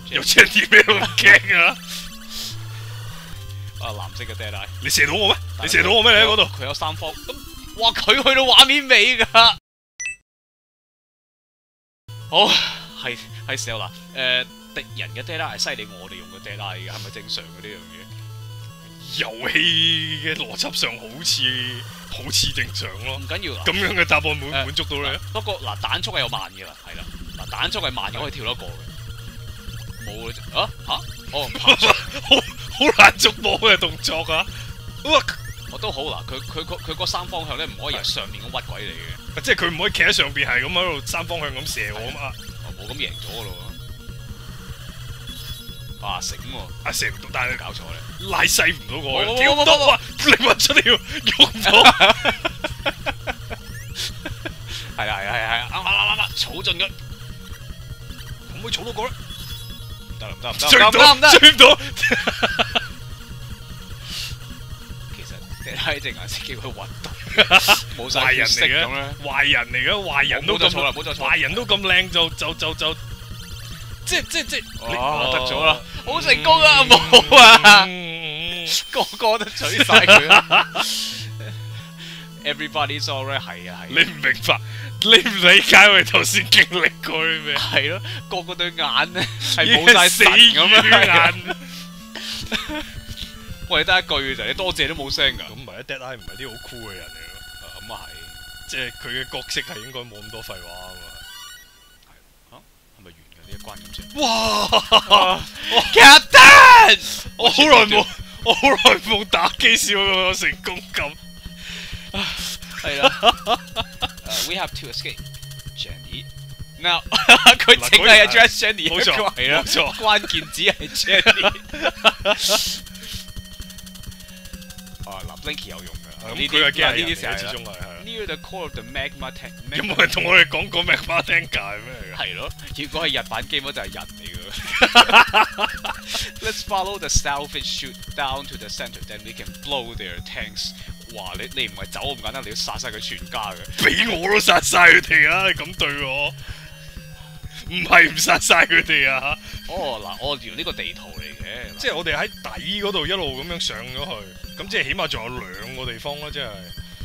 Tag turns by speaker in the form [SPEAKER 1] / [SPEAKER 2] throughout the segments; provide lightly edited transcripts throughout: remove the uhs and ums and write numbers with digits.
[SPEAKER 1] 有 Jenny 咩咁驚啊？
[SPEAKER 2] 啊，藍色嘅 Deadeye，
[SPEAKER 1] 你射到我咩？你射到我咩？你喺嗰度？
[SPEAKER 2] 佢有3方，咁哇佢去到畫面尾㗎。好，係時候啦。敵人嘅 Deadeye 係犀利，我哋用嘅 Deadeye 嘅，係咪正常嘅呢樣嘢？
[SPEAKER 1] 遊戲嘅邏輯上好似正常咯。
[SPEAKER 2] 唔緊要啦。
[SPEAKER 1] 咁樣嘅答案滿足到你。
[SPEAKER 2] 不過嗱，彈速係有慢嘅啦，係啦。嗱，彈速係慢嘅，可以跳得過嘅。冇啊嚇！好
[SPEAKER 1] 難捉摸嘅動作啊！
[SPEAKER 2] 我都好嗱，佢嗰3方向咧唔可以由上面咁屈鬼嚟嘅，
[SPEAKER 1] 即係佢唔可以企喺上邊係咁喺度3方向咁射我嘛。
[SPEAKER 2] 冇咁贏咗咯喎！啊醒喎！
[SPEAKER 1] 射唔到，但係
[SPEAKER 2] 搞錯咧，
[SPEAKER 1] 拉細唔到過去，跳唔到啊！你揾出條喐唔到。
[SPEAKER 2] 係啱，儲盡佢，
[SPEAKER 1] 可唔可以儲到過咧？
[SPEAKER 2] 唔得，
[SPEAKER 1] 追唔到。
[SPEAKER 2] 其實睇隻顏色機會運動，冇晒
[SPEAKER 1] 壞人嚟嘅，
[SPEAKER 2] 咁咧。
[SPEAKER 1] 壞人嚟嘅，壞人都咁，
[SPEAKER 2] 冇錯，
[SPEAKER 1] 壞人都咁靚就，即
[SPEAKER 2] 哦，得咗啦，好成功啊！冇啊，個個都取晒佢。Everybody's alright 係啊。
[SPEAKER 1] 你唔明白，你唔理解我哋頭先經歷過啲咩？
[SPEAKER 2] 係咯，個對眼咧係冇晒神咁樣。喂，得一句嘅就係，你多謝都冇聲㗎。
[SPEAKER 1] 咁唔係Deadeye唔係啲好酷嘅人嚟咯。
[SPEAKER 2] 咁啊係，
[SPEAKER 1] 即係佢嘅角色係應該冇咁多廢話啊嘛。
[SPEAKER 2] 嚇，係咪完嘅呢一關咁先？
[SPEAKER 1] 哇
[SPEAKER 2] ！Captain，
[SPEAKER 1] 我好耐冇打機試過個成功感。
[SPEAKER 2] 係啦。We have to escape Jenny。Now， 佢淨係 address Jenny
[SPEAKER 1] 冇錯，
[SPEAKER 2] 係啦，關鍵字係 Jenny。啊，嗱 ，Blinky 有用㗎。
[SPEAKER 1] 咁佢係機械人嚟嘅，
[SPEAKER 2] 呢啲時
[SPEAKER 1] 始終係。
[SPEAKER 2] Near the core of the magma tank。
[SPEAKER 1] 有冇人同我哋講過 magma tank 係咩嚟㗎？
[SPEAKER 2] 係咯，如果係日版 game 就係人嚟㗎。Let's follow the salvage chute down to the center, then we can blow their tanks。哇！你唔係走咁簡單，你要殺晒佢全家嘅。
[SPEAKER 1] 俾我都殺晒佢哋啊！你咁對我，唔係唔殺晒佢哋啊！
[SPEAKER 2] 哦，嗱，我原來呢個地圖嚟嘅，
[SPEAKER 1] 即係我哋喺底嗰度一路咁樣上咗去，咁即係起碼仲有2個地方啦，即係。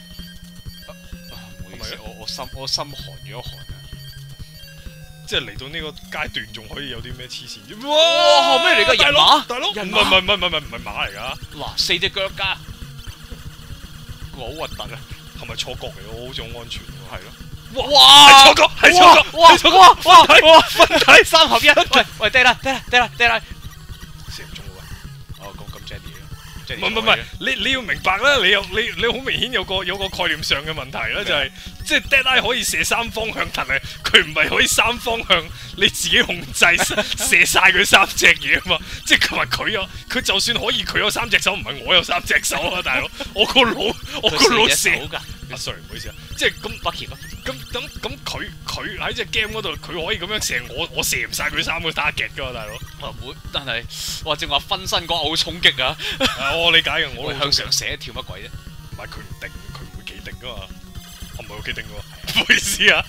[SPEAKER 2] 唔好意思，我心寒咗一寒啊！
[SPEAKER 1] 即係嚟到呢個階段，仲可以有啲咩黐線？
[SPEAKER 2] 哇！咩嚟㗎？人馬？
[SPEAKER 1] 大佬，
[SPEAKER 2] 人
[SPEAKER 1] 唔係馬嚟㗎。
[SPEAKER 2] 嗱，4隻腳加，好核突啊！
[SPEAKER 1] 係咪錯覺嚟？我好似好安全喎。
[SPEAKER 2] 係咯。
[SPEAKER 1] 哇！係錯覺，係錯覺，
[SPEAKER 2] 哇！
[SPEAKER 1] 分體
[SPEAKER 2] 3合1。喂，得啦，
[SPEAKER 1] 射唔中喎。
[SPEAKER 2] 哦，咁 Jenny 咯。
[SPEAKER 1] 唔係，你要明白啦，你好明顯有個概念上嘅問題啦，就係即係 Deadeye 可以射3方向，但係佢唔係可以3方向你自己控制射晒佢3隻嘢啊嘛，即係佢就算可以佢有3隻手，唔係我有3隻手啊，大佬，我個腦射㗎。sorry， 唔好意思啊，即係咁
[SPEAKER 2] lucky 咯。
[SPEAKER 1] 咁佢喺隻 game 嗰度，佢可以咁樣射我射唔晒佢3個 target 㗎嘛，大佬。
[SPEAKER 2] 會，但係哇，正話分身嗰好衝擊啊！
[SPEAKER 1] 我理解嘅，我
[SPEAKER 2] 向上射跳乜鬼啫？
[SPEAKER 1] 唔係佢唔定，佢唔會企定㗎嘛。我唔係好企定㗎喎，唔好意思啊。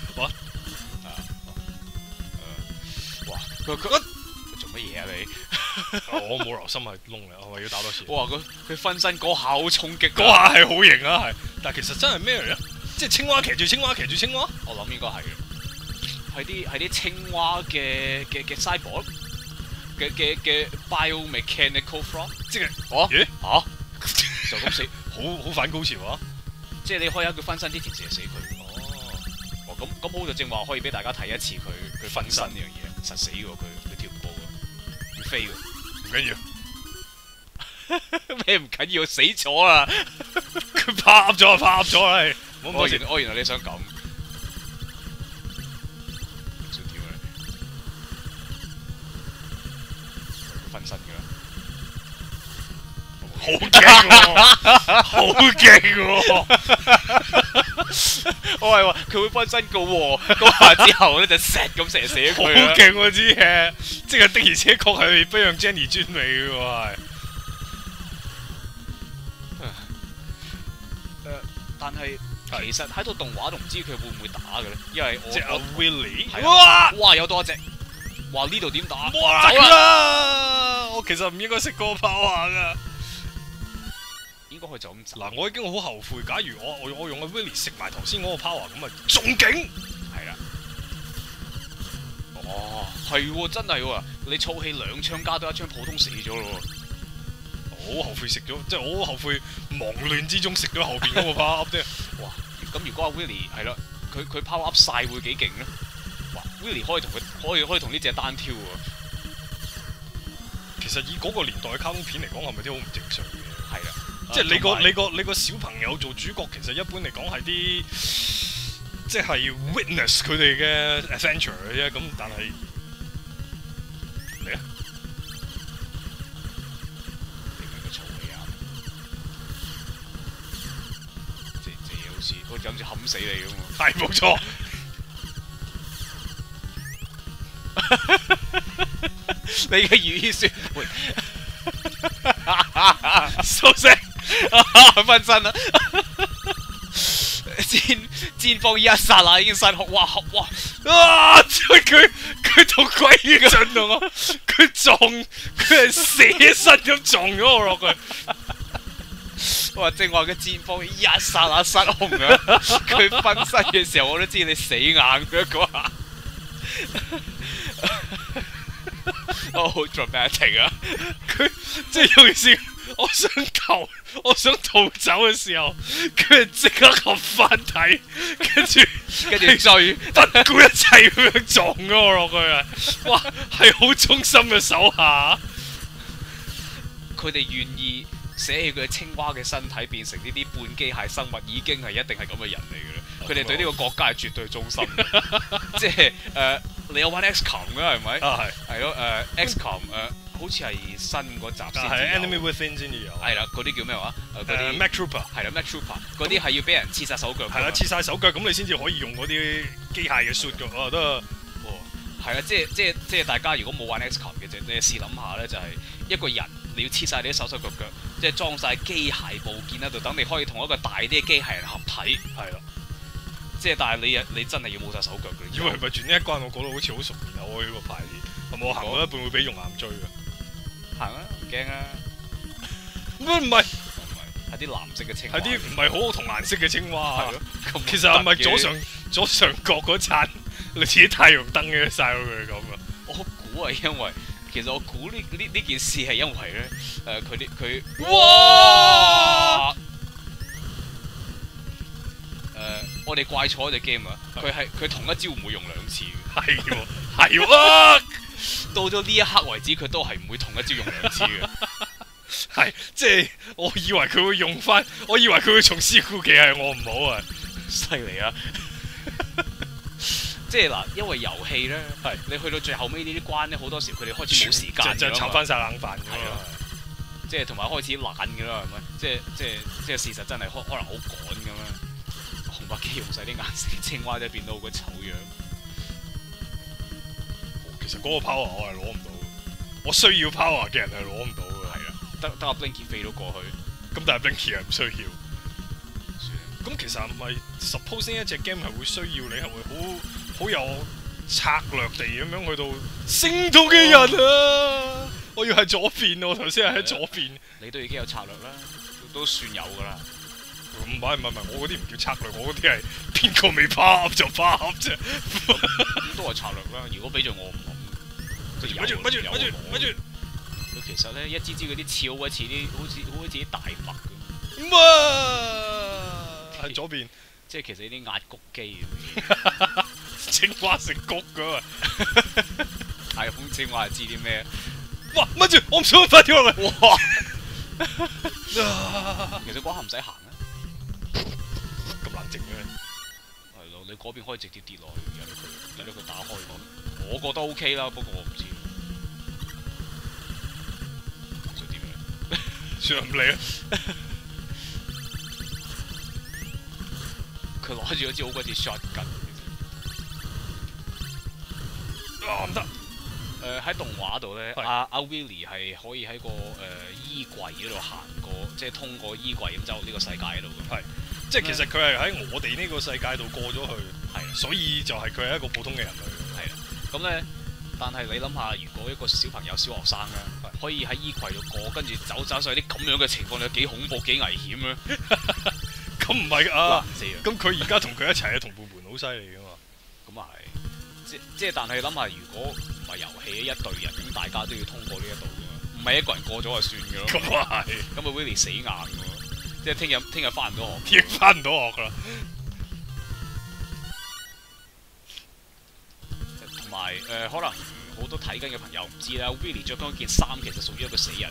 [SPEAKER 2] 哇！佢做乜嘢啊你？
[SPEAKER 1] 我冇留心係窿嚟，我咪要打多次。
[SPEAKER 2] 哇！佢分身嗰下好衝擊，
[SPEAKER 1] 嗰下係好型啊，係。但係其實真係咩嚟咧？即係青蛙騎住青蛙騎住青蛙？
[SPEAKER 2] 我諗應該係係啲青蛙嘅 cyborg 嘅 biomechanical frog， 即係
[SPEAKER 1] 咦
[SPEAKER 2] 就咁死，
[SPEAKER 1] 好反高潮啊！
[SPEAKER 2] 即係你可以喺佢分身之前射死佢。咁好就正話可以俾大家睇一次佢分身呢樣嘢，實死喎佢跳唔到嘅，要飛嘅，
[SPEAKER 1] 唔緊要。
[SPEAKER 2] 咩唔緊要？死咗啊！
[SPEAKER 1] 佢拍咗啦！
[SPEAKER 2] 我原來你想咁，想跳咧，分身㗎啦，
[SPEAKER 1] 好勁喎！好勁喎！
[SPEAKER 2] 我係話佢會分身㗎喎，嗰下之後咧就石咁射死佢。
[SPEAKER 1] 好勁喎！支嘢，即係的而且確係不讓 Jenny 專美嘅喎，係。
[SPEAKER 2] 但係其實喺套動畫度唔知佢會唔會打嘅咧，因為
[SPEAKER 1] 即係阿 Willie，
[SPEAKER 2] 哇有多隻， 哇呢度點打？
[SPEAKER 1] 哇
[SPEAKER 2] 走啦！
[SPEAKER 1] 啦！我其實唔應該食嗰個 power 噶。
[SPEAKER 2] 應該可以就咁走。
[SPEAKER 1] 嗱，我已經好後悔，假如我用個 Willy 食埋頭先嗰個 power 咁啊，仲勁。
[SPEAKER 2] 係啦。哦，係喎，真係喎！你儲氣2槍加多1槍普通死咗咯喎。
[SPEAKER 1] 好後悔食咗，即係我好後悔忙亂之中食咗後邊嗰個 power up 啫。
[SPEAKER 2] 哇！咁如果阿 Willy 係啦，佢 power up 晒會幾勁咧？哇 ！Willy 可以同佢可以同呢隻單挑喎。
[SPEAKER 1] 其實以嗰個年代嘅卡通片嚟講，係咪啲好唔正常嘅？
[SPEAKER 2] 係啦，
[SPEAKER 1] 即係你個小朋友做主角，其實一般嚟講係啲即係 witness 佢哋嘅 adventure 嘅啫。咁但係嚟啊！
[SPEAKER 2] 你咪個嘈氣啊！即好似諗住冚死你咁喎。
[SPEAKER 1] 係冇錯。
[SPEAKER 2] 你嘅語意説喂，
[SPEAKER 1] 收聲！
[SPEAKER 2] 分身啦！戰況一剎那已經失控，哇！
[SPEAKER 1] 啊！佢同鬼一樣同我，佢係射身咁撞咗我落去。
[SPEAKER 2] 哇！正話嘅戰況一剎那失控啊！佢分身嘅時候，我都知你死硬嘅嗰下。好 dramatic 啊！
[SPEAKER 1] 佢即係尤其是我想逃走嘅時候，佢即刻合翻體，跟住
[SPEAKER 2] 追，
[SPEAKER 1] 不顧一切咁樣撞咗我落去啊！哇，係好忠心嘅手下。
[SPEAKER 2] 佢哋願意捨棄佢嘅青蛙嘅身體，變成呢啲半機械生物，已經係一定係咁嘅人嚟嘅啦。佢哋對呢個國家係絕對忠心嘅。即係你有玩 XCOM 嘅係咪？
[SPEAKER 1] 啊
[SPEAKER 2] 係咯，XCOM 好似係新嗰集先至有。
[SPEAKER 1] 係 Enemy Within 先至有。
[SPEAKER 2] 係啦，嗰啲叫咩話？嗰啲
[SPEAKER 1] Mac Trooper
[SPEAKER 2] 係啦 Mac Trooper 嗰啲係要俾人切晒手腳。
[SPEAKER 1] 係啦，切晒手腳咁你先至可以用嗰啲機械嘅 suit 㗎。都
[SPEAKER 2] 係啦，即係大家如果冇玩 XCOM 嘅啫，你試諗下咧，就係一個人你要切晒你啲手手腳腳，即係裝晒機械部件喺度，等你可以同一個大啲嘅機械人合體。
[SPEAKER 1] 係啦。
[SPEAKER 2] 即係，但係你真係要冇晒手腳嘅。
[SPEAKER 1] 以為咪轉呢一關，我覺得好似好熟面啊！我呢個牌子，係咪我行到一半會俾熔岩追㗎？
[SPEAKER 2] 行啊，唔驚啊！
[SPEAKER 1] 唔係，
[SPEAKER 2] 係啲藍色嘅青蛙，
[SPEAKER 1] 係啲唔係好同顏色嘅青蛙。
[SPEAKER 2] 係咯，
[SPEAKER 1] 其實係咪左上角嗰盞類似太陽燈嘅晒到佢咁啊？
[SPEAKER 2] 我估係因為，其實我估呢件事係因為咧，佢
[SPEAKER 1] 哇！
[SPEAKER 2] 我哋怪錯隻 game 啊！佢同一招唔會用2次嘅。
[SPEAKER 1] 係喎，係喎。
[SPEAKER 2] 到咗呢一刻為止，佢都係唔會同一招用2次嘅。
[SPEAKER 1] 係，即係我以為佢會用翻，我以為佢會從師傅技係我唔好啊！
[SPEAKER 2] 犀利啊！即係嗱，因為遊戲咧，
[SPEAKER 1] 係
[SPEAKER 2] 你去到最後尾呢啲關咧，好多時佢哋開始冇時間
[SPEAKER 1] 就炒翻晒冷飯㗎
[SPEAKER 2] 嘛。即係同埋開始懶㗎啦，係咪？即係事實真係可能好趕咁樣。紅白機用晒啲顏色青蛙，真係變到好鬼醜樣。
[SPEAKER 1] 其實嗰個 power 我係攞唔到，我需要 power 嘅人係攞唔到嘅。
[SPEAKER 2] 係啊，得阿 Blinky 飛到過去，
[SPEAKER 1] 咁但係 Blinky 係唔需要。咁其實係咪 suppose 呢一隻 game 係會需要你係會好有策略地咁樣去到星島嘅人啊？我要喺左邊，我頭先係喺左邊。
[SPEAKER 2] 你都已經有策略啦，都算有㗎啦。
[SPEAKER 1] 唔係，我嗰啲唔叫策略，我嗰啲係邊個未 power up 就 power up 啫。
[SPEAKER 2] 都係策略啦。如果俾咗我唔諗，
[SPEAKER 1] 咪住！
[SPEAKER 2] 佢其實咧一支支嗰啲刺好鬼似啲，好似啲大麥咁。
[SPEAKER 1] 哇！喺左邊，
[SPEAKER 2] 即係其實啲壓谷機咁。
[SPEAKER 1] 青蛙食谷㗎嘛？
[SPEAKER 2] 太空青蛙係知啲咩？
[SPEAKER 1] 哇！咪住，我唔想快跳落嚟。哇！
[SPEAKER 2] 其實嗰下唔使行啊。
[SPEAKER 1] 咁冷靜嘅。
[SPEAKER 2] 係咯，你嗰邊可以直接跌落去，由得佢打開咁。我覺得 OK 啦，不過我唔知。想點咧？
[SPEAKER 1] 算啦，唔理啦。
[SPEAKER 2] 佢攞住嗰支好鬼似 shotgun。
[SPEAKER 1] 唔得。
[SPEAKER 2] 喺動畫度咧，阿 Willy 係可以喺個衣櫃嗰度行過，即係通過衣櫃咁走呢個世界度嘅。係，
[SPEAKER 1] 即係其實佢係喺我哋呢個世界度過咗去，
[SPEAKER 2] 係，
[SPEAKER 1] 所以就係佢係一個普通嘅人類。
[SPEAKER 2] 係啦，咁咧但係你諗下，如果一個小朋友、小學生咧，可以喺衣櫃度過，跟住走上啲咁樣嘅情況，你有幾恐怖、幾危險咧？
[SPEAKER 1] 咁唔係啊，
[SPEAKER 2] 唔知啊。
[SPEAKER 1] 咁佢而家同佢一齊係同伴伴好犀利噶嘛。
[SPEAKER 2] 咁啊係，即係但係諗下，如果唔係遊戲一隊人，咁大家都要通過呢一度噶嘛，唔係一個人過咗就算嘅咯。
[SPEAKER 1] 咁啊係，
[SPEAKER 2] 咁啊 Willy 死硬嘅喎，即係聽日翻唔到學，
[SPEAKER 1] 已經翻唔到學噶啦。
[SPEAKER 2] 同埋可能好多睇緊嘅朋友唔知啦，Willy 着嗰件衫其實屬於一個死人。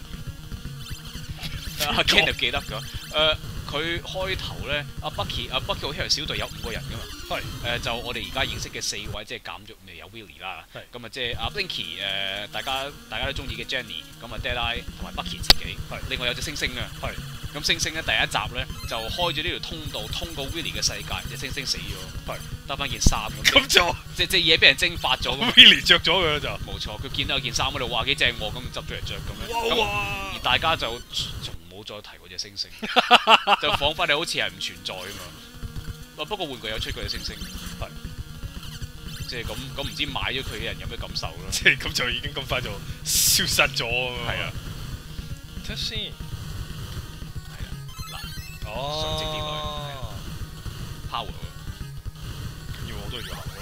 [SPEAKER 2] 阿 Ken 就記得㗎，佢開頭咧，阿 Bucky 好似係小隊有5個人噶嘛，
[SPEAKER 1] 係
[SPEAKER 2] 就我哋而家認識嘅4位，即係減咗咪有 Willy 啦，咁啊即係阿 Blinky 大家都中意嘅 Jenny， 咁啊 Deadeye 同埋 Bucky 自己，另外有隻猩猩啊，咁猩猩咧第一集咧就開咗呢條通道通過 Willy 嘅世界，隻猩猩死咗，得翻件衫咁
[SPEAKER 1] 就
[SPEAKER 2] 隻嘢俾人蒸發咗咁
[SPEAKER 1] Willy 着咗佢就
[SPEAKER 2] 冇錯，佢見到有件衫喺度，哇幾正喎，咁執咗嚟着咁樣，而大家就從冇再提過隻猩猩，就彷彿你好似係唔存在啊嘛。不過玩具有出過隻猩猩，即係咁唔知買咗佢嘅人有咩感受咯？
[SPEAKER 1] 即係咁就已經咁快就消失咗啊嘛。
[SPEAKER 2] 係啊，
[SPEAKER 1] 睇先，
[SPEAKER 2] 係啊，嗱，
[SPEAKER 1] 哦，
[SPEAKER 2] 上職啲女 power，
[SPEAKER 1] 要我都要行。